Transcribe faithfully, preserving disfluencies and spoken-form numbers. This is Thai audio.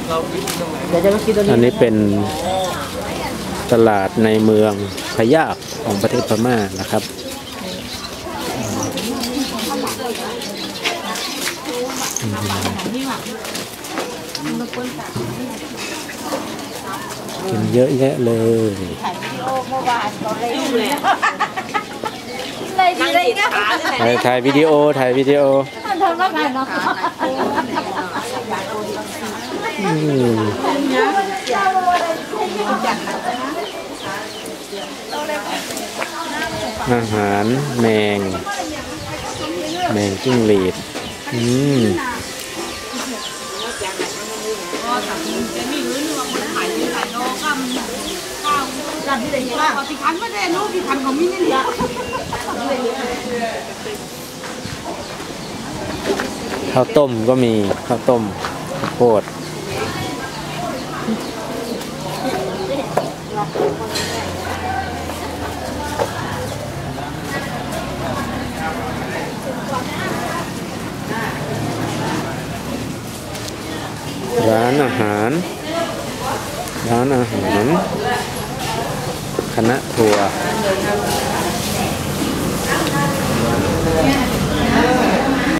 อันนี้เป็นตลาดในเมืองพะยาของประเทศพม่านะครับกินเยอะแยะเลยถ่ายวิดีโอถ่ายวิดีโออาหารแมงแมงจิ้งหรีดอืมข้าวต้มก็มีข้าวต้มข้าวโพดร้านอาหารร้านอาหารคณะทัวร์